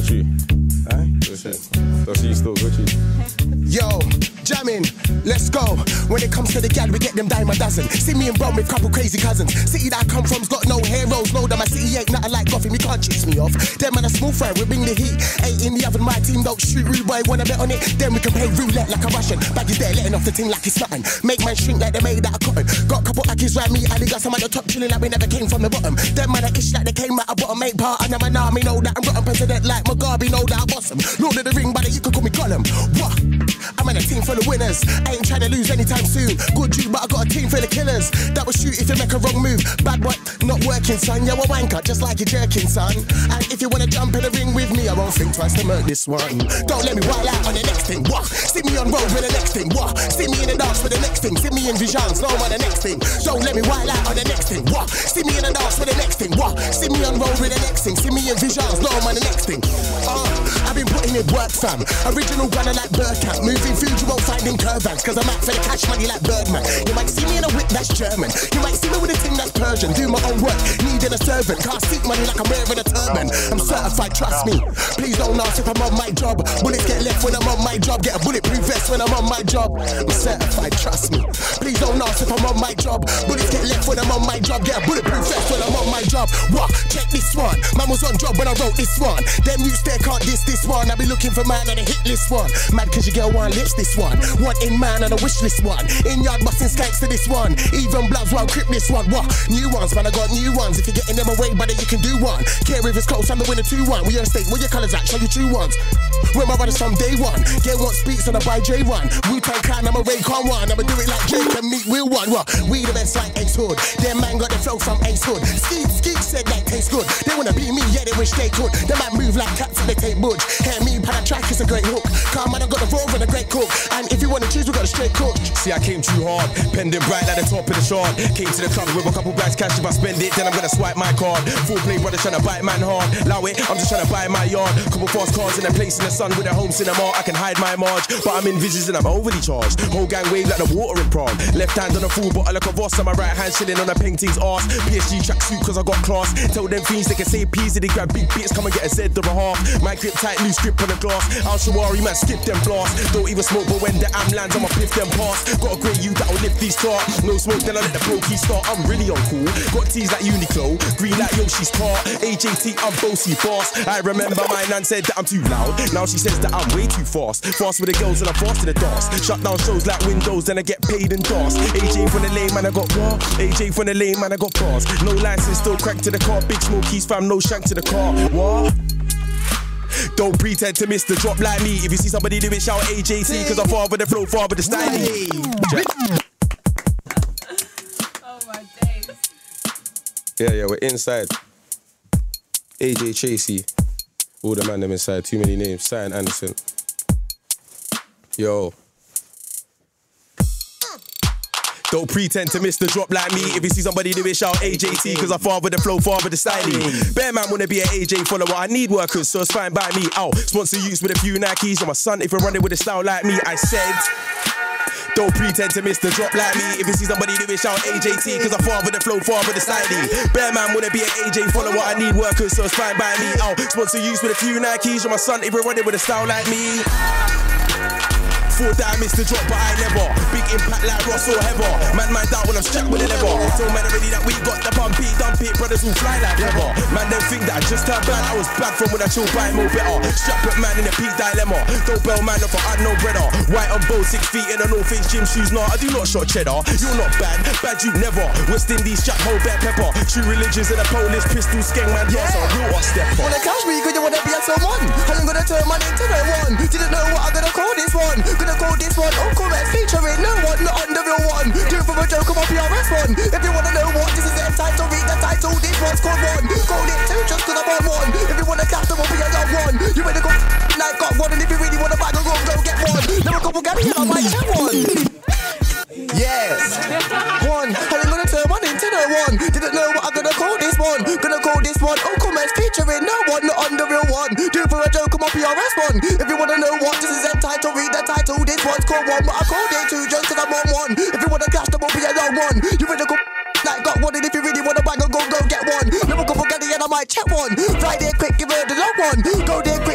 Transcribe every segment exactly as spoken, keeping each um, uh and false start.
Gucci. Aye? Gucci. Does she still Gucci? Yo, jamming, let's go. When it comes to the gal, we get them dime a dozen. See me and bro with couple crazy cousins. City that I come from's got no heroes. Know that my city ain't nothing like Gotham, you can't chase me off. Them man a small fry, we bring the heat. Eight in the oven, my team don't shoot. Rude boy, wanna bet on it? Then we can play roulette like a Russian. Bag is there, letting off the thing like it's nothing. Make man shrink like they made out of cotton. Got a couple ackies round me, and they got some at the top chilling like we never came from the bottom. Them man a ish like they came out of bottom. Make part of them an army, know that I'm rotten. President like Mugabe, know that I boss him. Lord of the ring, but you can call me Gollum. What? I'm in a team full of winners. I ain't trying to lose anytime soon. Good dude, but I got a team full of killers that will shoot if you make a wrong move. Bad boy, not working, son. You're a wanker, just like you're jerking, son. And if you wanna jump in the ring with me, I won't think twice to murk this one. Don't let me wild out on the next thing. What? See me on road with the next thing. What? See me in the dance with the next thing. See me in visions, no on the next thing. Don't let me wild out on the next thing. What? See me in the dance with the next thing. What? See me on road with the next thing. See me in visions, no on the next thing. Uh, I've been putting in work, fam. Original gunner like Burkamp. Moving food you won't find in Curvans, cause I'm out for the cash money like Birdman. You might see me in a whip that's German. You might see me with a thing that's Persian. Do my own work, needing a servant. Can't seek money like I'm wearing a turban. I'm certified, trust me. Please don't ask if I'm on my job. Bullets get left when I'm on my job. Get a bulletproof vest when I'm on my job. I'm certified, trust me. Please don't ask if I'm on my job. Bullets get left when I'm on my job. Get a bulletproof vest when I'm on my job. What? Check this one. Man was on job when I wrote this one. Them youths there can't diss this one. I be looking for man on a hit list one. Mad cause your girl one lips this one. One in man on a wish list one. In yard busting skanks to this one. Even bloods while crip this one. What? New ones, man, I got new ones. If you're getting them away, buddy, you can do one. Care if it's close, I'm the winner two one. We on state, where your colours at? Show you true ones. Where my brothers from day one. Get one speaks and I buy J one. Wu-Tang Clan, I'm a Raycon one. I'ma do it like Jake and Meat Will one. What? We the best like Ace Hood. Them man got the flow from Ace Hood. Skeet, Skeet said that tastes good. They wanna be me, yeah, they wish they could. Them man move like cats and they take budge. Hear me, pan a track, it's a great hook. Come man, I got the roll and a great cook. And if you wanna choose, we got a straight cook. See, I came too hard, pending bright at the top of the chart. Came to the club with a couple bags cash. If I spend it, then I'm gonna swipe my card. Full play brother trying to bite man hard. Allow it, I'm just trying to buy my yard. Couple fast cars in a place in the sun with a home cinema. I can hide my marge, but I'm in visions and I'm overly charged. Whole gang wave like the water in prom. Left hand on a full bottle like a Voss, and my right hand chilling on a painting's arse. P S G tracksuit cause I got class. Tell them fiends they can say peas if they grab big bits. Come and get a Z or a half. My grip tight, loose grip on the glass. Al Shawari man, skip them blast. Don't even smoke, but when the am lands, I'ma piff them past. Got a great you that'll lift these start. No smoke, then I let the pro key start. I'm really on cool. Got tees like Uniqlo, green like Yoshi's car. A J T, I'm bossy boss. I remember my nan said that I'm too loud. Now she says that I'm way too fast. Fast with the girls and I'm fast in the dance. Shut down shows like Windows, then I get paid in dance. A J from the lane, man, I got bar. A J from the lane, man, I got bars. No license, still crack to the car. Big smokies, fam, no shank to the car. What? Don't pretend to miss the drop like me. If you see somebody do it, shout A J T, cause I'm far with the flow, far with the style. Oh my days. Yeah, yeah, we're inside. A J Tracy. All the man them inside. Too many names. Cyan Anderson. Yo. Don't pretend to miss the drop like me. If you see somebody do it, shout A J T, cause I far with the flow, far with the styling. Bear man wanna be an A J follower. I need workers, so it's fine by me. Ow, sponsor use with a few Nikes. I'm a son if you're running with a style like me. I said, don't pretend to miss the drop like me. If you see somebody do it, shout A J T, cause I far with the flow, far with the styling. Bear man wanna be an A J follower. I need workers, so it's fine by me. Ow, sponsor use with a few Nikes. I'm a son if you're running with a style like me. Thought that I missed the drop, but I never. Big impact like Ross or Heather. Man, man down when I'm strapped with a lever. Told man already that we got the bump it, dump it. Brothers will fly like leather. Man, don't think that I just turned bad. I was bad from when I chill by more better. Strap up man in a peak dilemma. Don't bell man off for unknown brother. White on both, six feet in a North Face gym shoes. Nah, I do not shot cheddar. You're not bad, bad you never. West Indies, Jack, whole bear pepper. True religions in a police pistol, skeng man. Yeah, so real or step up. Wanna catch me, cause you wanna be at someone. I ain't gonna turn man into no one. Didn't know what I'm gonna call this one. Gonna call this one. Come and featuring no one, not under real one. Do it from a joke, come on P R S one. If you wanna know what, this is the title, read the title. This one's called one. Call it two just cause I'm on one. If you wanna catch them, will be a young one. You better go like got one. And if you really wanna bag a room, go get one. Never couple Gary, I might check one. Yes. One. I ain't gonna turn one into no one. Didn't know what I'm gonna call this one. Gonna call this one. Oh, comments featuring no one, not under real one. Do it for a joke, come on P R S one. If you wanna know what, this is the title, read the title. This one's called one, but I called it two just cause I'm on one. If you wanna catch them, will be a young one. You better go like got one, and if you really wanna bang, go go get one. Never go for Gaddy and I might check one. Fly there quick, give her the long one. Go there quick.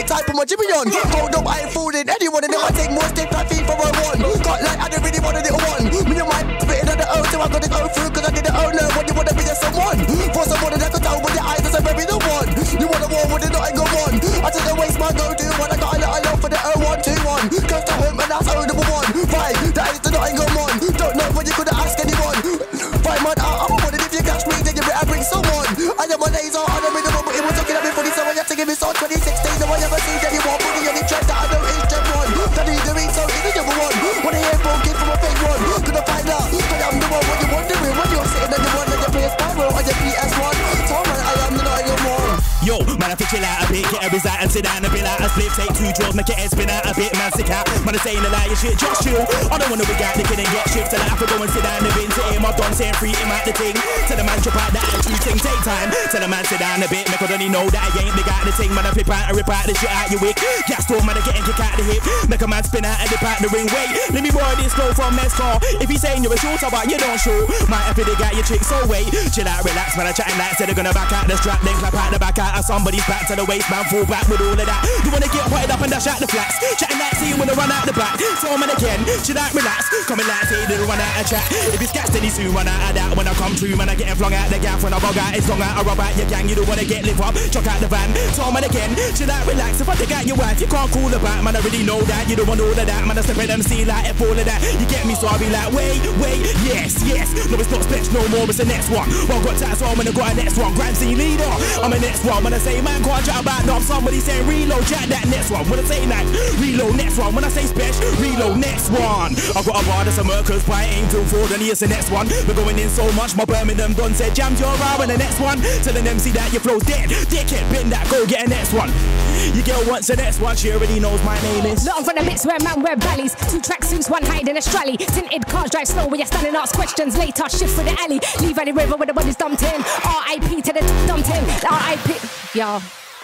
Wait, type of my Jimmy on. Hold up, I ain't fooling anyone, and then I take more steps like FIFA for one. Got like I don't really want a little one. Me and my spitting on the O, so I gotta go through, cause I didn't own her. What you wanna be a someone? For someone that I can tell with your eyes, that's a very the one. You want a war with it, not ain't go on. I just don't waste my go-to one. I got a lot of love for the oh one two one. Cause to home and that's O number one. Five, that is the not ain't go on. Don't know when you could ask anyone. Five man out, I'm wanted if you catch me, then you better bring someone. I know my days are on the rhythm, but it was talking at me funny, so I have to give it so twenty sixteen. No one ever seen anyone putting any track that I know is Gen one. That is the reason, it's the other one. Wanna hear from kid from a fake one. Gonna find out, but I'm the one. What you wondering when you're sitting on the one that you play a Spyro on your P S one. So man, I am the not your one. Yo, man, I fi chill out a bit, get a result and sit down a bit like a split, take two draws, make your head spin out a bit, man, sick out. Man, I saying a lie, your shit, just chill. I don't wanna be out the kid and get shifts, and I have to go and sit down the bin to him. I've done saying free him out the thing. Tell the man trip out the attitude thing, take time. Tell the man sit down a bit, make I don't know that I ain't the guy the thing. Man, I flip out and rip out the shit out your wick. Gas store, man, I get and kick out the hip. Make a man spin out and dip out the ring. Wait, let me borrow this flow from Mescal. If he's saying you're a shooter, but you don't show. Might have to dig out your chick, so wait. Chill out, relax, man, I chatting like said they're gonna back out the strap, then clap out the back out of somebody's back to the waist, man, fall back with all of that. You wanna get whited up and dash out the flats. Chatting like see you wanna run out the back. So man again, chill out, relax. Coming like say they'll run out of chat. If it's gas, then he soon run out of that. When I come through, man, I get flung out the gaff. When I bug out, it's long out, I rub out your gang. You don't wanna get live up, chuck out the van. So man again, chill out, relax. If I take out your wife, you can't call her back. Man, I already know that. You don't want all of that. Man, I step in and see like F all of that. You get me, so I'll be like, wait, wait, yes, yes. No, it's not specs no more, it's the next one. Well, got that, so I'm gonna go a next one. Grand C leader, I'm a next one. When I say man, can't chat about no, somebody saying reload, chat that next one. When I say night, reload next one. When I say special, reload next one. I got a bar that's a Mercers pie, aim till four, then here's the next one. We're going in so much, my Birmingham done said jam your hour and the next one. Telling them see that your flow's dead. Dickhead, bend that, go get a next one. You girl wants the next one, she already knows my name is. Long for the mix where man wear valleys. Two track suits, one hide in a strally. Tinted cars drive slow where you're standing, ask questions. Later shift for the alley. Leave Valley River where the body's dumped in. R I P to the dumped in. R I P Yo.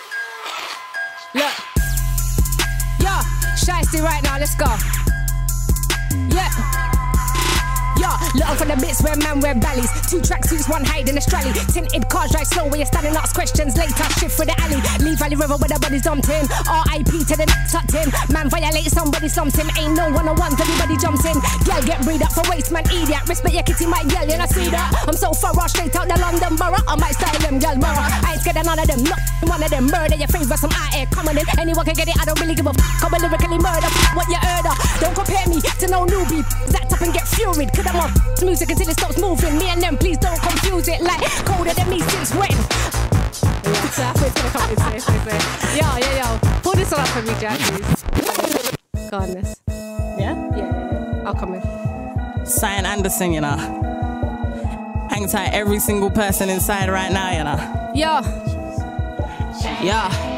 Look. Yo. Shiesty right now, let's go. Yeah. Yo, look for the bits where man wear valleys. Two track suits, one hide in a strally. Tinted cars drive slow where you're standing, ask questions. Later shift for the alley. Leave Valley River where the body's dumped in. R I P to the tucked in. Man violate somebody something. Ain't no one on one, everybody jumps in. Girl get breed up for waste, man idiot. Respect your kitty, my girl, you know see that. I'm so far straight out the London borough. I might style them, girl, borough. I ain't scared of none of them, not one of them. Murder your favourite, some out here coming in. Anyone can get it, I don't really give a f***. I'm a lyrically murder, what you heard of. Don't compare me to no newbie. That up and get furied, cause I'm on music until it stops moving. Me and them, please don't confuse it. Like colder than me since when? Yo, yo, yo. Pull this one up for me, Jack, please. Go on, this. Yeah? Yeah, yeah, yeah. I'll come in. Cyan Anderson, you know. Hang tight, every single person inside right now, you know. Yo. Yeah.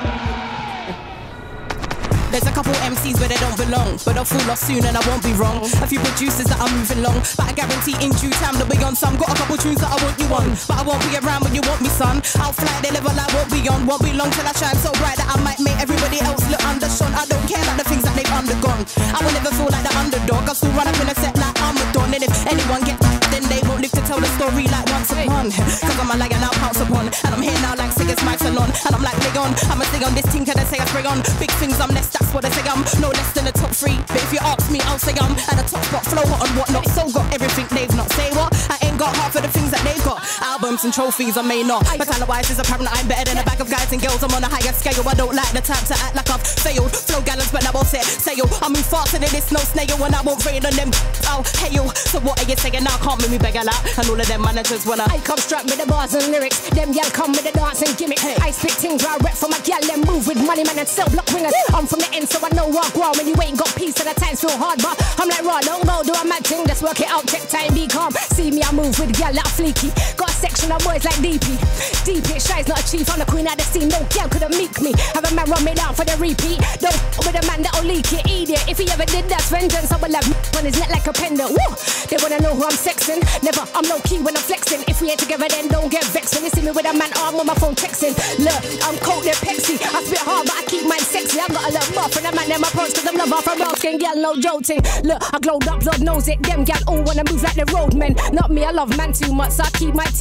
There's a couple M Cs where they don't belong, but I'll fall off soon and I won't be wrong. A few producers that are moving long, but I guarantee in due time they'll be on some. Got a couple tunes that I want you on, but I won't be around when you want me, son. I'll fly the level I won't be on. Won't be long till I shine so bright that I might make everybody else look undershone. I don't care about the things that they've undergone. I will never feel like the underdog. I'll still run up in a set like I'm a don. And if anyone gets then they won't live to tell the story like once upon. Cause I'm a lion now pounced upon, and I'm here now like sick as my salon. And I'm like, leg on, I'ma stay on this team, can I say I spray on? Big things, I'm less, that's what I say I'm. No less than the top three, but if you ask me, I'll say I'm at the top spot, flow hot and whatnot. So got everything they've not. Say what? I ain't got half of the things that they've got. Albums and trophies, I may not. But talent-wise, it's apparent I'm better than a bag of guys and girls. I'm on a higher scale. I don't like the type to act like I've failed. Flow gallons, but I won't say sail. I move faster than this, no snail, and I won't rain on them. Oh, hail. So what are you saying now? Can't make me beg a lot. And all of them managers wanna. I come struck with the bars and lyrics. Them gal come with the dance and gimmick. Hey. I spit things where I rep for my gal. Them move with money man and sell block ringers. I'm from the end, so I know rock raw. When you ain't got peace and the times feel hard, but I'm like raw. Don't go do a mad thing. Just work it out. Check time, be calm. See me, I move with gal like fleeky. Got a section of boys like D P. D P, shy's not a chief. I'm the queen of the scene. No gal couldn't meek me. Have a man run me down for the repeat. Don't with a man that'll leak it. Idiot. If he ever did, that's vengeance. I will have on his neck like a pendant. Woo! They wanna know who I'm sexing. Never. I'm low key when I'm flexing. If we ain't together, then don't get vexed. When you see me with a man arm on my phone texting. Look, I'm cold, they're Pepsi. I spit hard, but I keep mine sexy. I got a little buff and a man them approach cause I'm love off from brown skin, gal, no jolting. Look, I glowed up, Lord knows it. Them gal all wanna move like the roadmen. Not me, I love man too much, so I keep my ting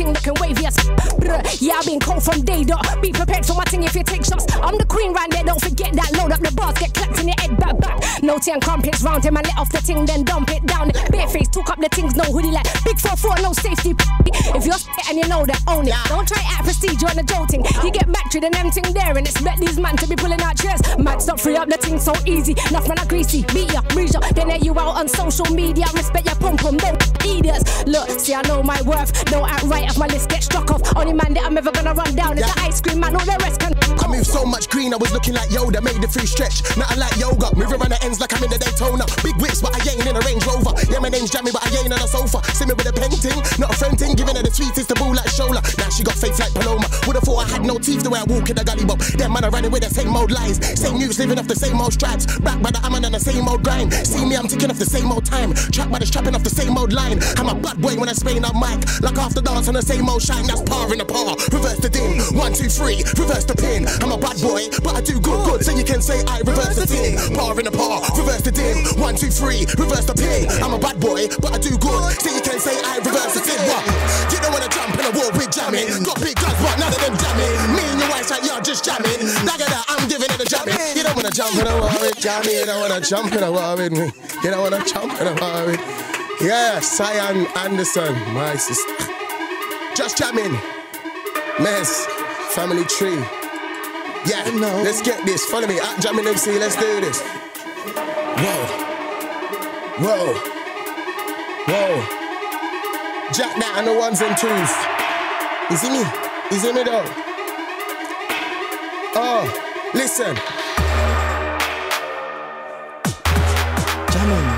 ting looking wavy as bruh. Yeah, I've been cold from day dot. Be prepared for my ting if you take shots. I'm the queen round there, don't forget that. Load up the bars, get clapped in your head, back, back. No tea and crumpets round him, I let off the ting, then dump it down. Bareface, took up the things, no hoodie like big four four, no safety. If you're spit and you know that, own it. Don't try act prestige, you're on the jolting. You get back to the them ting there and expect these man to be pulling out chairs. Mad stop free up the ting so easy. Enough man are greasy, beat ya, breeze ya. Then let you out on social media. Respect your pum pum, don't idiots. Look, see I know my worth. Don't act right if my list gets struck off. Only man that I'm ever gonna run down is yeah. the ice cream man. All the rest can. I move so much green, I was looking like Yoda. Made the free stretch, nothing like yoga. Moving around the ends like I'm in the Daytona. Big whips, but I ain't in a Range Rover. Yeah, my name's Jammy, but I ain't on a sofa. See me with a painting, not a friend thing. Giving her the sweetest, the ball like Shola. Now she got face like Paloma. Would've thought I had no teeth the way I walk in the gully bop. Them man are running with the same old lies. Same news, living off the same old stripes. Back by the hammer and the same old grind. See me, I'm ticking off the same old time. Trapped by the strapping off the same old line. I'm a bad boy when I sprain up mic. Like after dance on the same old shine. That's par in the par. Reverse the din. One, two, three. Reverse the pin. I'm a bad boy, but I do good, good. So you can say I reverse the din. Par in the par. Reverse the din. One, two, three. Reverse the pin. I'm a bad boy, but I do good. So you can say I reverse the din. What? You don't wanna jump in a war with jamming. Got big guns, but none of them jamming. Me and your wife's like, you're just jamming. Look at that, I'm giving it a jamming. You don't wanna jump in a war with jamming. You don't wanna jump in a war with me. You don't wanna jump in a war with. Yeah, Cyan Anderson, my sister. Just jamming. Mez, family tree. Yeah, no. Let's get this. Follow me at Jamming M C. Let's do this. Whoa. Whoa. Whoa. Jack that and the ones and twos. You see me? You see me though? Oh, listen. Jamming.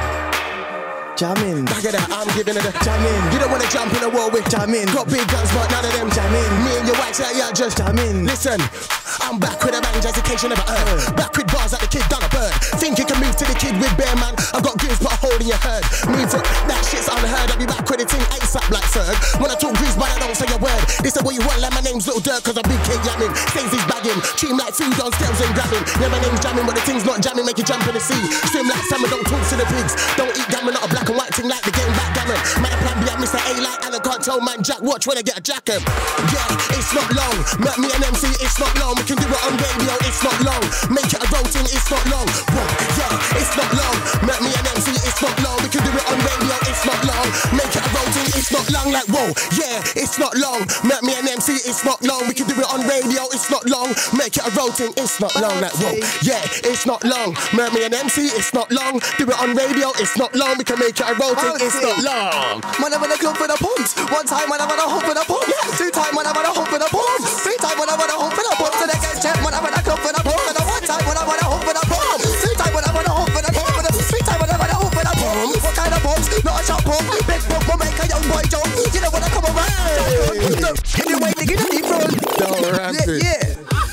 Jamming. Back at that, I'm giving it a jamming. You don't wanna jump in a wall with jamming. Got big guns, but none of them jamming. Me and your white say, yeah, just jamming. Listen. I'm back with a bang, just in case you never heard. Back with bars like the kid done a bird. Think you can move to the kid with bear man. I've got grins, put a hole in your herd. Move it, that shit's unheard. I'll be back with the thing ASAP like Ferg. When I talk grease, but I don't say a word. This is what you want, like my name's Little Dirk, cause I'm big kid yamming. Stays he's bagging, treat him like food on scales and grabbing. Yeah, my name's jamming, but the thing's not jamming, make you jump in the sea. Swim like salmon, don't talk to the pigs. Don't eat gammon, not a black and white thing like the game backgammon. Man, I plan B, I'm Mister A like Anna, can't tell man Jack, watch when I get a jack em. Yeah, it's not long. Met me and M C, it's not long. We can do it on radio, it's not long. Make it a routine, it's not long. Whoa, yeah, it's not long. Met me and M C, it's not long. We can do it on radio, it's not long. Make it a routine, it's not long. Like whoa, yeah, it's not long. Met me and M C, it's not long. We can do it on radio, it's not long. Make it a routine, it's not long. Like whoa, yeah, it's not long. Met me and M C, it's not long. Do it on radio, it's not long. We can make it a routine, it's not long. Man, I'm gonna club for the pumps. One time when I'm gonna hump for the pumps. Two time when I'm gonna hump for the pumps. Three time when I'm gonna hump for the pumps. So they get checked when I'm gonna club for the pumps. And the one time when I'm gonna hump for the pumps. Two time when I'm gonna hump for the pumps. Three time when I'm gonna hump for the pumps. What kind of pumps? Not a shot pump. Big pump will make a young boy jump. You know when I come around. Anyway, they get in front. Don't rap it. Yeah.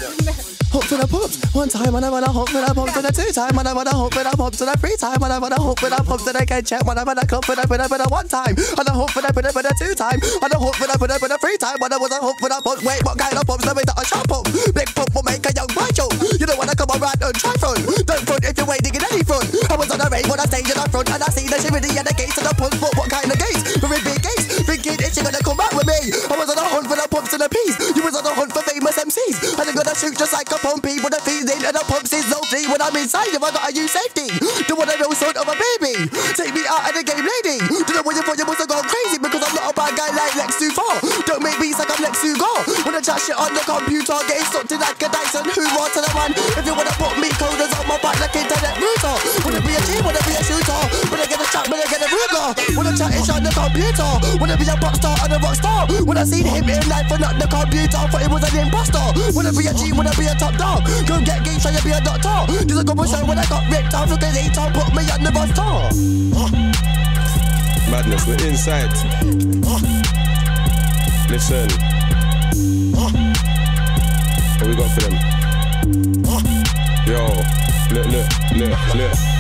Hump for the pumps. One time when I wanna hump for the pumps. And the two time when I wanna hump for the pumps. And the three time when I wanna hump for the pumps. And I get checked when I wanna club for the for the for the one time. And I hump for the for the for the two time. And I hump for the for the for the three time. When I was a hump for the pumps. Wait, what kind of pumps? Let me not a shot pump. Big pump will make a young boy jump. You don't wanna come around and try front. Don't front if you're waiting in any front. I was on a rave when I stayed in the front. And I see the shimmy and the gates and the pumps. But what kind of gates? Very big gates. Thinking it's gonna come back with me. I was on a hunt for the pumps and the peas. You was on a hunt for famous M Cs. And I'm gonna shoot just like a pumpy. With the feeding and the pumps is no free. When I'm inside, if I gotta use safety. Do what a real son of a baby. Take me out of the game, lady. Do the way you thought you must have gone crazy. Because I'm not a bad guy like Lex Luthor. Don't make beats like I'm Lex Luthor. When I chat shit on the computer, getting sucked in like a Dyson. Who wants to the man? If you wanna put me coders on my back like internet router. Wanna be a G, wanna be a shooter. When I get a chat, when I get a Ruger. When I chat it's on the computer. Wanna be a pop star and a rock star. When I seen him in life and not the computer, thought it was an imposter. Wanna be a G, wanna be a top dog. Go get game, try to be a doctor. There's a couple show when I got ripped off. Look at the eight, put me on the bus tour. Madness, we're inside. Listen. What we got for them? Yo, look, look, look, look.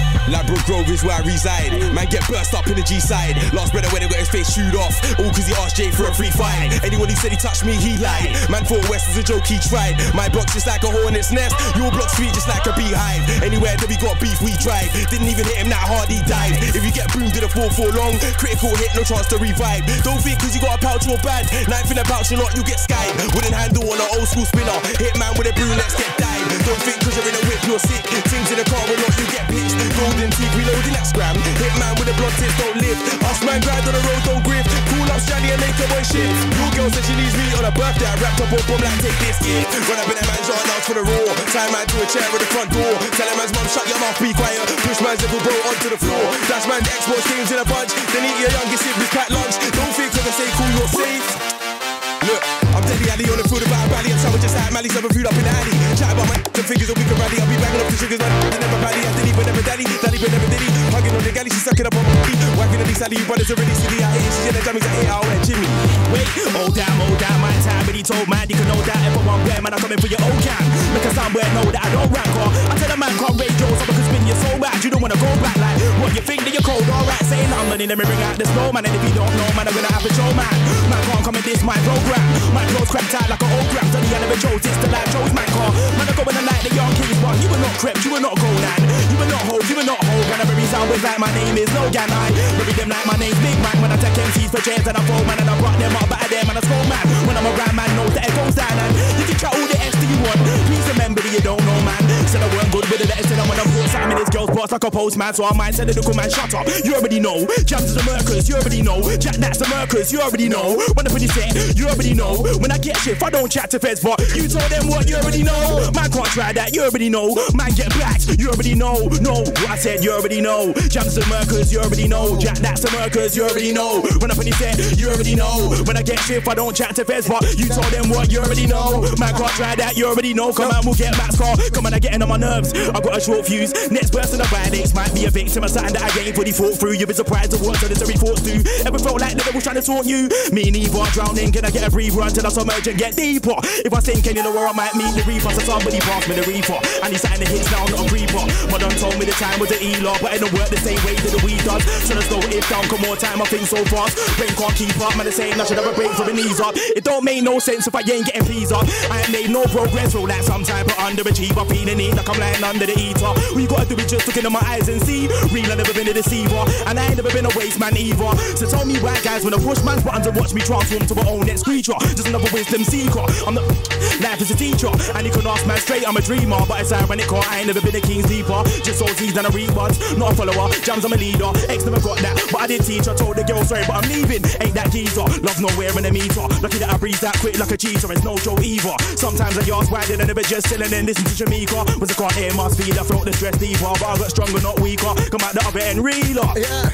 Ladbroke Grove is where I reside. Man get burst up in the G side. Last brother when he got his face chewed off, all cause he asked Jay for a free fight. Anyone who said he touched me, he lied. Man thought West was a joke, he tried. My block's just like a hornet's nest. Your block's sweet just like a beehive. Anywhere that we got beef, we drive. Didn't even hit him that hard, he died. If you get boomed in a four four long, critical hit, no chance to revive. Don't think cause you got a pouch or bad. Knife in a pouch or not, you get skied. Wooden handle on an old school spinner. Hit man with a broom, let's get died. Don't think cause you're in a whip, you're sick. Things in the car will not, you get pitched. Golden teeth, reloading that scram. Hit man with a blood tits, don't live. Us man grind on the road, don't grip. Cool up Johnny and make a boy shit. Your girl said she needs me on a birthday. I wrapped up on bomb like take this kid. Run up in that man's yard, now for the raw. Tie man to a chair at the front door. Tell him man's mum, shut your mouth, be quiet. Push man's little bro onto the floor. Dash man the Xbox games in a bunch. Then eat your youngest siblings packed lunch. Don't think cause I say cool, you're safe. Look, I'm Deadly Alley on the field about a rally. I'm someone just like Mally, serving food up in the alley. Chat about my some figures and we can rally. I'll be banging up the triggers, man. I never rally. I didn't even never daddy. Daddy but never did he. Hugging on the galley, she's sucking up on my feet. Whacking on these Sally, brothers are really silly. I hate it, she's in the jammies, I hate how I Jimmy. Wait, oh damn, oh damn, my time, but he told man, you can know that if I want where, man, I'm coming for your old cam. Because somewhere know that I don't rank or I tell a man can't rage yours, I'm because spin you so bad, you don't wanna go back like what you think that you're cold, alright, say nothing, money, let me bring out the snow, man, and if you don't know, man, I'm gonna have a show, man. Man can't come in this, my program. My clothes cracked out like an old gram, so the I never chose this till I chose my car. Man, I go in the light, the young kings, but you were not crept, you were not Golan. You were not Hope, you were not Hope. When I very sound with like my name is Logan, I bury them like my name's Big Mike. When I take M Cs for chairs and I fold, man, and I brought them up, batter them and I skull, man. When I'm around, man, knows that it goes down, and you can try all the S that you want. Please remember that you don't know, man. Said I weren't good with the letters, said I when I'm put something in this girl's boss like a postman, so I might send a little man, shut up. You already know. Jams is the Mercus, you already know. Jack, that's the Mercus, you already know. When I put this set, you already know. When I get shit, I don't chat to feds, but you told them what you already know. Man can't try that, you already know. Man get back, you already know. No, what I said, you already know. Jams the Mercus, you already know. Jack, that's the Mercus, you already know. When I put this set, you already know. When I get shit, I don't chat to feds, but you told them what you already know. Man can't try that, you already know. Come on, we'll get back score. Come on, I'm getting on my nerves. I got a short fuse. Next person of violence might be a victim of something that I ain't fully thought through. You've been surprised of what solitary thoughts do. Ever felt like the devil's trying to taunt you? Me neither. Drowning, can I get a breather until I submerge and get deeper? If I sink, can you know where I might meet the reaper? So somebody pass me the reaper. And he's signing the hits now, not a creeper. My done told me the time was an E-law, but it don't work the same way that the weed does. So let's go if down, come more time, I think so fast. Brain can't keep up, man, the same, I should have a break for the knees up. It don't make no sense if I ain't getting peas up. I ain't made no progress, roll like some type of underachiever. Feeling it like I'm lying under the eater. All you gotta do is just look into my eyes and see. Real, I've never been a deceiver, and I ain't never been a waste man either. So tell me why guys wanna push man's buttons and watch me transform to my own next creature. Just another wisdom seeker. I'm the life is a teacher, and you can ask man straight, I'm a dreamer. But it's ironic, I ain't never been a king's deeper. Just all T's and I read buds, not a follower. Jams, I'm a leader. Ex never got that, but I did teach. I told the girl sorry, but I'm leaving. Ain't that geezer. Love nowhere in the meter. Lucky that I breathe that quick like a cheater. It's no joke either. Sometimes I ask why did I never just chill and then listen to Jamaica. Was I can't hear my speed, I felt the stress deeper. But I got stronger, not weaker. Come out the other end, realer. Yeah.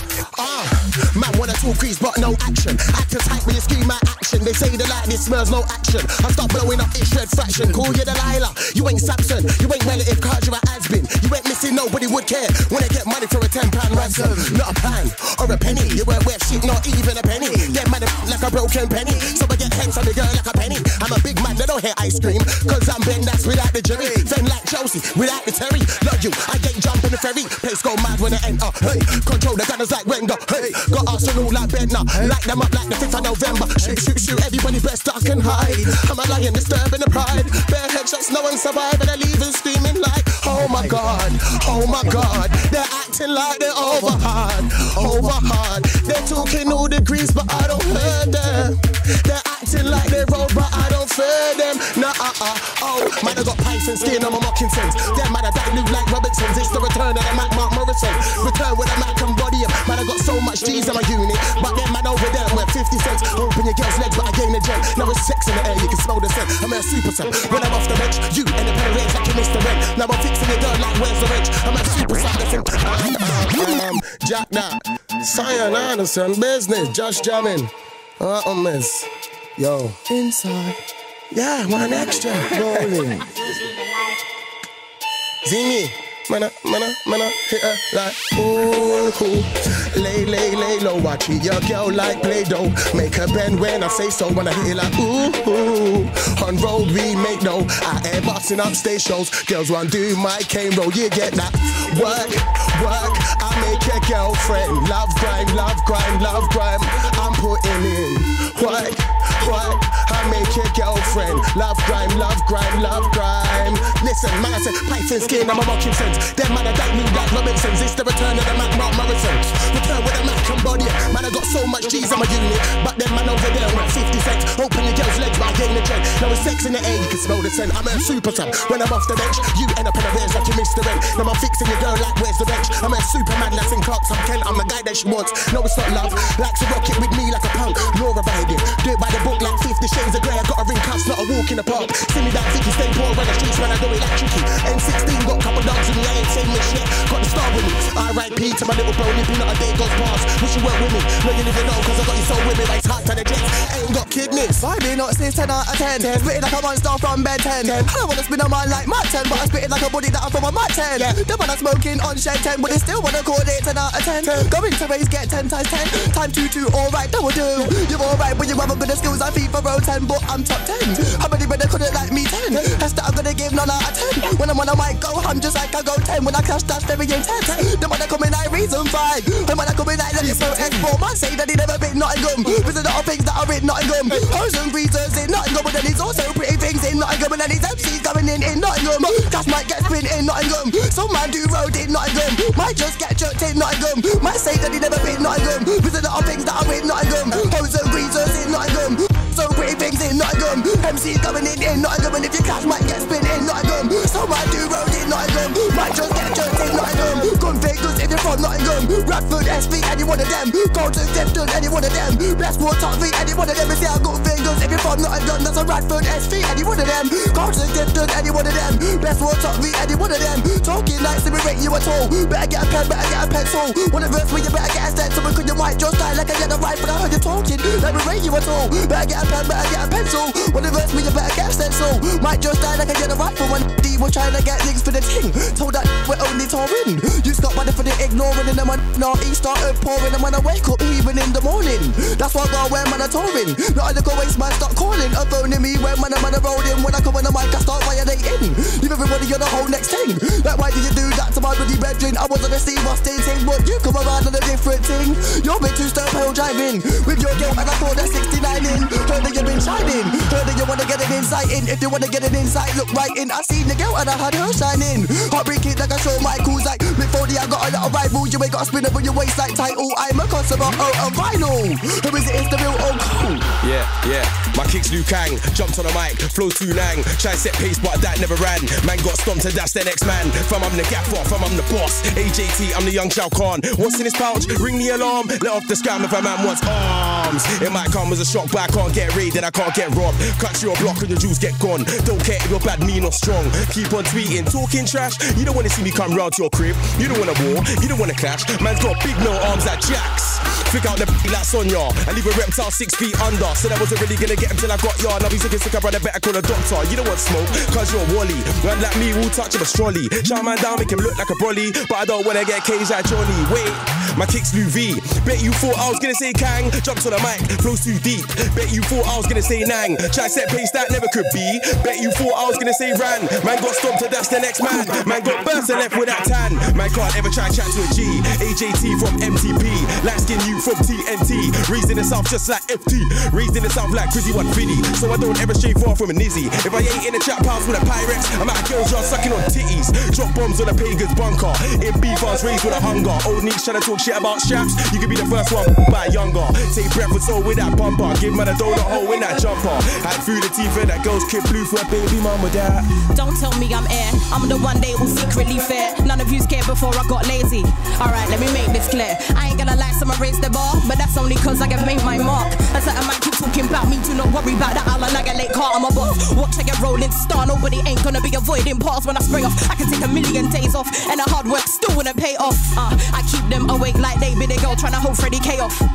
Ah, man wanna talk crease but no action. Act as hype when you scream out action. They say the lightning smells no action. I start blowing up this shred fraction. Call you Delilah, you ain't Samson. You ain't relative cause you're a has-been. You ain't missing, nobody would care when they get money for a ten pound ransom. Not a pound or a penny. You weren't worth shit, not even a penny. Get mad like a broken penny. So I get heads on the girl like a penny. I'm a big man, they don't hear ice cream. Cause I'm Ben, that's without the Jerry. Then like Chelsea, without the Terry. Love you, I ain't jumping the ferry. Place go mad when I enter. Hey, control the gunners like Wenger. Hey, got Arsenal like Bednar. Light them up like the fifth of November. Shoot, shoot, shoot, everybody best I can hide. I'm a lion disturbing the pride. Bare headshots, no one survive. And I leave and screaming like, oh my God, oh my God. They're acting like they're over hard, over hard. They're talking all degrees, but I don't hear them. They're acting like they're old, but I don't fear them. Nah, uh, uh, oh, man, I got Python skin on my mocking sense. Them man, I die look like Robinsons. It's the return of the Mac Mark Morrison. Return with a Mac and body up. Man, I got so much G's in my unit, but them man over there went fifty cents. Open your girl's legs, but I gain a gem. Now it's sex in the air, you can smell the scent. I'm a super scent. When I'm off the bench, you and the pen range like you missed the rent. Now I'm fixing your girl like where's the wrench. I'm a super side of um, Jack that. Cyan Anderson, business, just jamming. Uh-oh, miss. Yo. Inside. Yeah, one extra. Rolling. See me. man, I, man, I, man, I hit her like, ooh, cool. Lay, lay, lay low. I treat your girl like Play-Doh. Make her bend when I say so. When I hit it like, ooh, ooh. On road we make no. I air busting up stage shows. Girls want do my cane roll. You get that? Work, work. I make your girlfriend. Love grind, love grind, love grind. I'm putting in work, work. I make your girlfriend. Love grind, love grind, love grind. Listen, man, I said Python skin. I'm a mocking sense. Them man, I don't mean that Robinsons. It's the return of the Mac, Mark Morrison. Return with a Mac and body. Man, I got so much G's on my unit. But them man over there want fifty cents. Open the girl's legs while I gain the trend. Now it's sex in the air, you can smell the scent. I'm a super sub. When I'm off the bench, you end up in the rears like you missed the rent. Now I'm fixing your girl like where's the bench? I'm a Superman that's in Clarks. I'm Kent, I'm the guy that she wants. No, it's not love. Likes to rock it with me like a punk. Laura Biden. Do it by the book like Fifty Shades of Grey. I got a ring cuffs, not a walk in the park. See me that Vicky, stay poor on the streets when I do it like tricky. N sixteen got a couple dogs in me, I ain't saying this shit. Got the star with me. R I P to my little bro, nipping not a day goes past. Wish you weren't with me. No, you never know, cause I got you so with me. Like heart to the jets. Ain't got kidneys. I be not since ten out of ten. ten. Spitting like a monster from Ben ten. ten. I don't wanna spin a man like Mac ten, but I spit it like a body that I'm from a Mac ten. Yeah. The man I'm smoking on Shed ten, but they still wanna call it ten out of ten. ten. Going to raise, get ten times ten. Time two two, alright, that will do. You're alright, but you haven't got the skills I feed for row ten, but I'm top ten. How many better couldn't like me ten? That's that I'm gonna give none out of ten. When I'm on a mic, go hum just like I go ten. When I clash, that's very intense. The man I come in, I reason five. The man I come in, I let it so X four. Man say that he never been Nottingham. Visit the things that are in Nottingham. Hoes and greasers in Nottingham, but then he's also pretty things in Nottingham. And then his M C's going in in Nottingham. Cash might get spin in Nottingham. Some man do road in Nottingham. Might just get jerked in Nottingham. Might say that he never been Nottingham. Visit the things that are in Nottingham. Hoes and greasers in Nottingham. So pretty things in Nottingham. M C's going in in Nottingham. And if you cash might get spin in Nottingham. Some man do road in Nottingham. Might just get jerked in Nottingham. Gun figures if you're from Nottingham. Radford, S V, any one of them. Golden, Depton, any one of them. Westwood, Top V, any one of them. If you have good fingers if you're from Nottingham. That's a Radford, S V, any one of them. Golden, Depton, any one of them. Westwood, Top V, any one of them. Talking nice to me rate you at all. Better get a pen, better get a pencil. One of us where you better get a stencil. Because you might just die like I get a right. But I heard you talking, let me rate you at all. Better get a pen, better get a pencil. One of us where you better get a stencil. Might just die like I get a right. For when D was trying to get links for the ting. Told that we're only touring. You stop by the for the ignoring. And then when naughty started pouring. And when I wake up even in the morning. That's why I go where man are touring. Not a little waste man start calling. A phoning me when man a man are rolling. When I come on the mic I start violating. Leave everybody on the whole next thing. Like why did you do that to my bloody brethren? I was on the Steve Austin thing. But you come around on a different thing. You're been too stone pale driving. With your girl and I call that sixty-nine in. Heard that you've been shining. Heard that you wanna get an insight in. If you wanna get an insight look right in. I seen the girl and I had her shining. Heartbreaking like I show Michael's like before the I got a lot of rivals. You ain't got a spin over your waist like title. I'm a customer, oh, a vinyl. Who is it? It's the real old cool. Yeah, yeah. My kicks Liu Kang. Jumped on the mic, flow too lang. Try set pace, but that never ran. Man got stomped and that's the next man. Fam, I'm the gaffer, fam, I'm the boss. A J T, I'm the young Shao Kahn. What's in his pouch? Ring the alarm. Let off the scam if a man wants arms. It might come as a shock, but I can't get raided, I can't get robbed. Cut your block and your jewels get gone. Don't care if you're bad, mean or strong. Keep on tweeting, talking trash. You don't wanna see me come round to your crib. You don't wanna war, you don't wanna clash. Man's got big no arms like Jax. Flick out the b like Sonya and leave a reptile six feet under. Said I wasn't really gonna get him till I got ya. Now he's looking sick, brother, better call a doctor. You don't want smoke, cause you're Wally. Man like me will touch him a strolly. Shout man down, make him look like a brolly. But I don't wanna get caged like Johnny. Wait, my kick's Louis V. Bet you thought I was gonna say Kang. Jumps on the mic, flows too deep. Bet you thought I was gonna say Nang. Try set pace that never could be. Bet you thought I was gonna say Ran. Man got stomped and that's the next man. Man got burst and left with that tan. Man can't ever try chat to a G. A J T from M T P. Light skin you from T N T. Raised in the south just like F T. Raised in the south like Grizzy one fifty. So I don't ever stray far from a nizzy. If I ain't in the trap house with a Pyrex, I'm at a girl's yard sucking on titties. Drop bombs on a pagan's bunker. In beef I was raised with a hunger. Old Niche trying to talk shit about straps. You could be the first one by younger. Take breath with soul with that bumper. Give man a donut hole in that jumper. Had through the teeth and that girl's kid blue for a baby mama dad. Don't tell me I'm air. I'm the one they will secretly fear. None of you scared before I got lazy. Alright, let me make this clear. I ain't gonna lie, someone raised the bar, but that's only cause I have made my mark. A certain man keep talking about me, do not worry about that. I'll like a late car, I'm a boss. Watch I get rolling star, nobody ain't gonna be avoiding parts when I spray off. I can take a million days off, and the hard work still wouldn't pay off. Uh, I keep them awake like they be the girl trying to hold Freddie K off.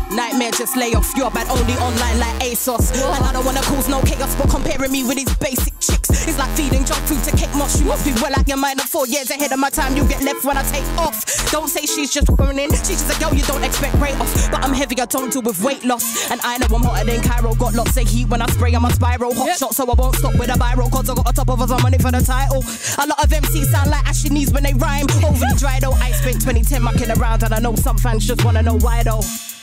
Nightmare, just lay off. You're bad only online like ASOS. And I don't wanna cause no chaos, but comparing me with these basic chicks, it's like feeding junk food to cake moss. You must be well like your mind. I'm four years ahead of my time. You get left when I take off. Don't say she's just running. She's just a girl you don't expect rate off. But I'm heavy, I don't deal with weight loss. And I know I'm hotter than Cairo. Got lots of heat when I spray. I'm a spiral hot yep. shot, so I won't stop with a viral. Cause I got a top of some money for the title. A lot of M Cs sound like Ashley Knees when they rhyme. Overly dry though. I spent twenty ten mucking around, and I know some fans just wanna know why though.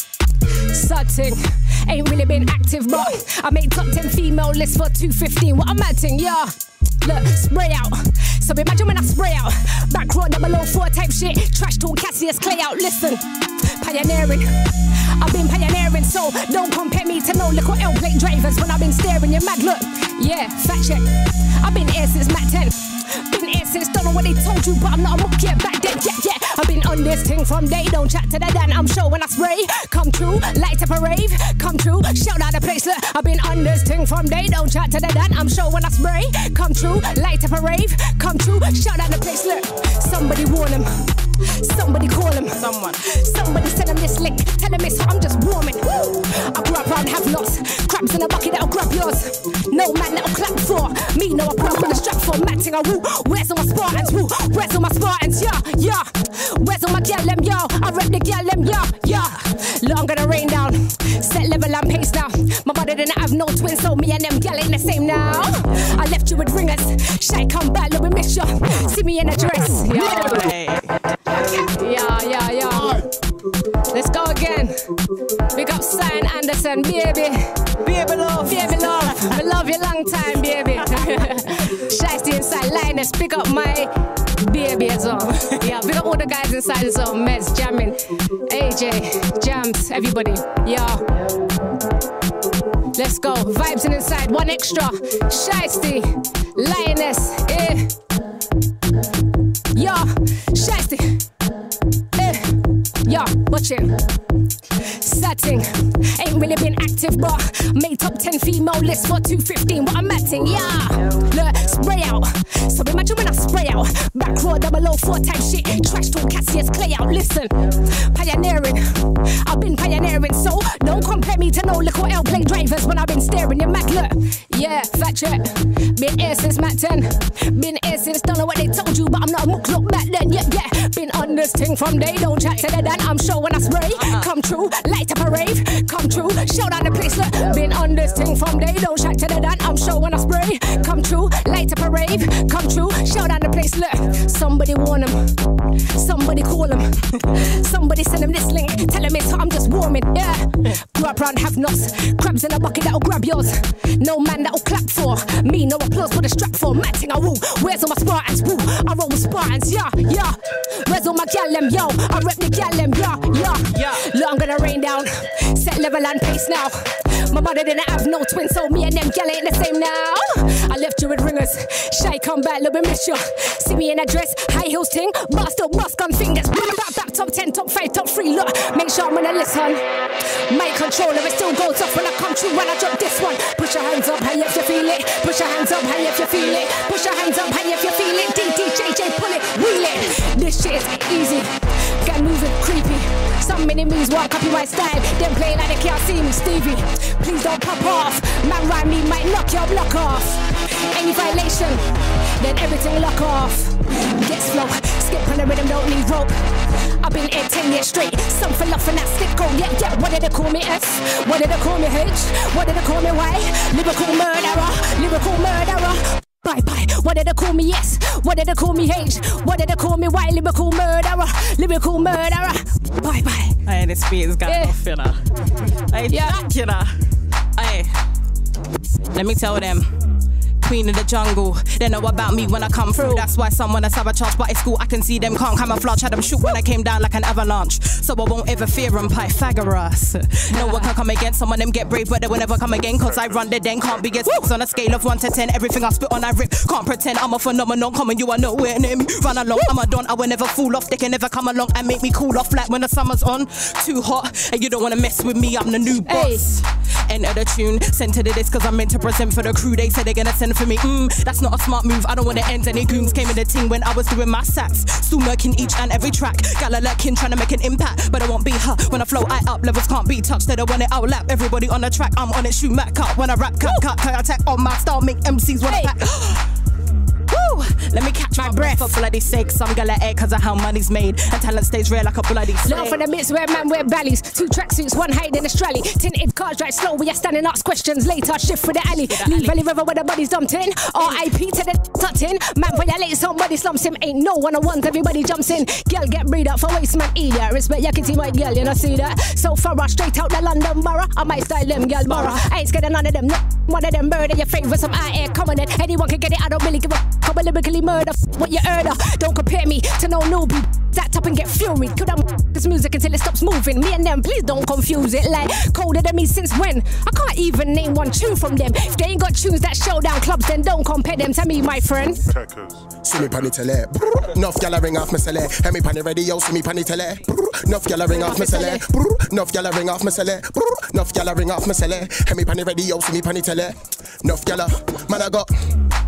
Certain, ain't really been active, but I made top ten female list for two fifteen. What I'm adding, yeah. Look, spray out. So imagine when I spray out. Back row double oh four type shit. Trash talk Cassius Clay out. Listen, pioneering. I've been pioneering, so don't compare me to no little L-plate drivers when I've been staring. You're mad, look. Yeah, fact check. I've been here since Mac ten. Been here since, don't know what they told you, but I'm not a mook yet. Back then, yeah, yeah. I've been on this thing from day. Don't chat to the Dan. I'm sure when I spray, come true. Light up a rave, come true. Shout out the place, look. I've been on this thing from day. Don't chat to the Dan. I'm sure when I spray, come true. Light up a rave, come true. Shout out the place, look. Somebody warn him. Somebody call him. Someone. Somebody send him this link. Tell him it's hot, I'm just warming. I grew up around have lots. Crabs in a bucket that'll grab yours. No man that'll clap for. Me no applause for the strap for matching a woo. Where's all my Spartans? Woo. Where's all my Spartans? Yeah, yeah. Where's all my gal them? Yo, I rep the gal them. Yeah, yeah. Look, I'm gonna rain down. Set level and pace now. My mother didn't have no twins, so me and them gal ain't the same now. I left you with ringers. Shy come back, let me miss you. See me in a dress. Yeah. Yeah, yeah, yeah. Let's go again. Big up Cyan Anderson, baby. Baby love, baby love. I love you long time, baby. Shiesty inside Linus, pick up my baby as well. Yeah, big up all the guys inside as well. Meds, jamming. A J, Jams, everybody. Yeah. Let's go. Vibes in inside, one extra. Shiesty, Linus, eh. Yeah, Shiesty. Yeah, watch it. Setting, ain't really been active, but made top ten female list for two fifteen. What I'm acting, yeah. Look, spray out. So imagine when I spray out. Back row double oh four type shit. Trash talk Cassius Clay out. Listen, pioneering. I've been pioneering, so don't compare me to no little L-play drivers when I've been staring. You're mad, look. Yeah, fat check. Been here since Mac ten. Been here since, don't know what they told you, but I'm not a mook look back then. Yeah, yeah. Been on this thing from day. Don't chat to the Dan. I'm sure when I spray, come true. Light up a rave, come true. Shout out the place, look. Been on this thing from day. Don't chat to the Dan. I'm sure when I spray, come true. Light up a rave, come true. Shout out the place, look. Somebody warn him. Somebody call him. Somebody send him this link. Tell him it's hot, I'm just warming. Yeah. Grew up round have nots. Crabs in a bucket that'll grab yours. No man that'll clap for. Me no applause for the strap for. Matting I woo. Where's all my Spartans? Woo. I roll with Spartans. Yeah, yeah. Where's all my gal them? Yo, I rep the gal them. Yeah, yeah, yeah. Look, I'm gonna rain down. Set level and pace now. My mother didn't have no twins, so me and them gal ain't the same now. I left you with ringers. Shy come back, little bit miss you. See me in a dress, high heels ting. But still bust gun fingers. Back, back, top ten, top five, top three. Look, make sure I'm gonna listen. My controller, it still goes off when I come through when I drop this one. Push your hands up high if you feel it. Push your hands up high if you feel it. Push your hands up high if you feel it. D D J J, pull it, wheel it. This shit is easy. Get moving, creepy. Some mini me's won't copy my style. Then play like they can't see me, Stevie. Please don't pop off. Man rhyme me might knock your block off. Any violation, then everything lock off. Get slow, skip on the rhythm, don't need rope. I've been here ten years straight. Some fell off and that stick go. Yeah, yeah. What did they call me S? What did they call me H? What did they call me Y? Lyrical murderer, lyrical murderer. Bye bye. What did they call me? Yes. What did they call me? H. What did they call me? Why? Lyrical murderer. Lyrical murderer. Bye bye. Hey, this beat is going yeah. off, you know. Hey, yeah. you know. Hey, let me tell them. Queen of the jungle, they know about me when I come through. That's why someone a sabotage, but at school I can see them can't camouflage. Had them shoot when I came down like an avalanche, so I won't ever fear them. Pythagoras. No one can come against some of them get brave, but they will never come again. Cause I run the den, can't be against on a scale of one to ten. Everything I spit on I rip, can't pretend I'm a phenomenon. Coming, you are nowhere near me. Run along, I'm a don. I will never fall off. They can never come along and make me cool off like when the summer's on. Too hot, and you don't wanna mess with me. I'm the new boss. Hey. Enter the tune, send to the disc cause I'm meant to present for the crew. They say they're gonna send for me. Mm, that's not a smart move. I don't wanna end any goons. Came in the ting when I was doing my sats. Still murking each and every track. Gala lurking, trying to make an impact, but I won't be her. When I flow, I up. Levels can't be touched. They don't want it outlap. Everybody on the track, I'm on it. Shoot Mac up. When I rap, cut, cut, cut, attack on my style. Make M Cs wanna pack. Woo! Let me catch my, my breath. For bloody sake, some gala air cause of how money's made. And talent stays rare like a bloody slave. Love for the midst where man wear valleys. Two tracksuits, one hide in a strally. Tinted cars drive slow, we are standing, ask questions later. Shift for the alley. Leave Valley River where the body's dumped in. R I P to the tucked in. Man violates, somebody slumps him. Ain't no one on ones, everybody jumps in. Girl get breed up for waste man either. Respect your kitty white girl, you know see that. So far straight out the London borough. I might style them girl borough. I ain't scared of none of them. No, one of them murder your favourites. Some eye air coming in. Anyone can get it, I don't really give a f. I'm lyrically murder what you heard of. Don't compare me to no newbie. That up and get fury. Could I this music until it stops moving? Me and them, please don't confuse it. Like colder than me since when? I can't even name one tune from them. If they ain't got tunes that show down clubs, then don't compare them to me, my friend. See me panny tele. Nuff gyal ring off my celly. Hear me panny radio. See me panny tele. Nuff gyal ring off my celly. Nuff gyal ring off my celly. Nuff gyal ring off my celly. Hear me panny radio. See me panny tele. Nuff gyal, man I got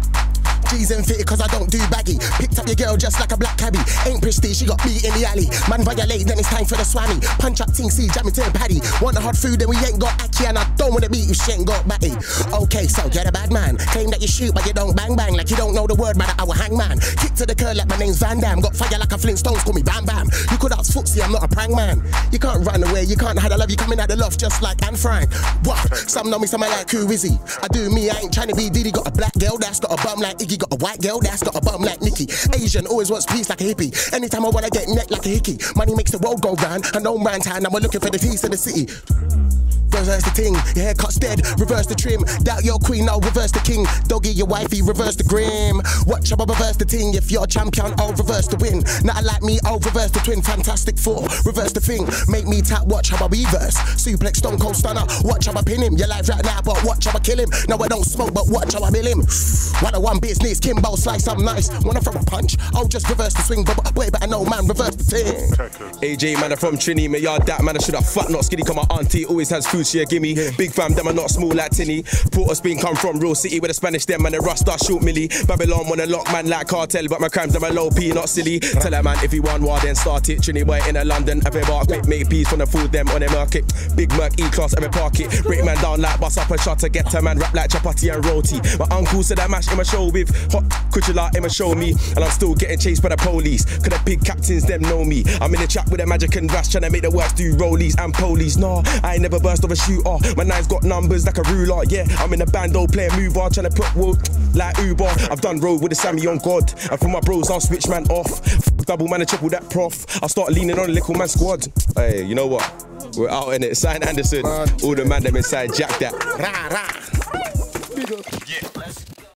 G's and fitted cause I don't do baggy. Picked up your girl just like a black cabbie. Ain't pristine, she got beat in the alley. Man violate, then it's time for the swammy. Punch up ting, see, jam it to the paddy. Want the hot food, then we ain't got ackee. And I don't wanna beat you, she ain't got batty. Okay, so get a bad man. Claim that you shoot, but you don't bang bang. Like you don't know the word, man, I will hang man. Kick to the curl like my name's Van Damme. Got fire like a Flintstones, call me Bam Bam. You could ask Footsie, I'm not a prank man. You can't run away, you can't hide. I love you coming out the loft just like Anne Frank. What? Some know me, some I like who is he? I do me, I ain't trying to be Diddy. Got a black girl that's got a bum like Iggy. Got a white girl that's got a bum like Nicki. Asian always wants peace like a hippie. Anytime I wanna get neck like a hickey. Money makes the world go round. I know man time, now we're looking for the keys to the city. Reverse the ting, your haircut's dead, reverse the trim. Doubt your queen, now reverse the king. Doggy, your wifey, reverse the grim. Watch how I reverse the ting. If you're a champion, I'll reverse the win. Not like me, I'll reverse the twin. Fantastic four, reverse the thing. Make me tap, watch how I reverse. Suplex, stone cold stunner, watch how I pin him. Your life right now, but watch how I kill him. No, I don't smoke, but watch how I mill him. One on one business, Kimbo slice, I'm nice. Wanna throw a punch? I'll just reverse the swing, but wait, but I know man, reverse the ting. A J, man, I'm from Trini, me yard that man, I should have fat, not skinny, cause my auntie always has food, she a gimme. Yeah. Big fam, them are not small like Tinny. Port of Spain come from real city where the Spanish them and the Rasta shoot millie. Babylon wanna lock man like cartel, but my crimes them are low P, not silly. Tell that man if you want war, then start it. Trini boy in a London, have a bar quick, make peace from the food them on the market. Big Merc E-class, every park it. Break man down like bus up a shot to get a man rap like chapati and roti. My uncle said I mash in my show with hot kuchula in my show me, and I'm still getting chased by the police. Cause the big captains them know me. I'm in the trap with a magic and rash, trying to make the works do rollies and polies. Nah, I ain't never burst off a shooter. My nine's got numbers like a ruler. Yeah, I'm in a bando playing mover, trying to put wood like Uber. I've done road with the Sammy on God, and for my bros I'll switch man off. Double man and triple that prof. I'll start leaning on the little man squad. Hey, you know what? We're out in it. Sign Anderson. All the man them inside, jack that. Rah, rah. Yeah.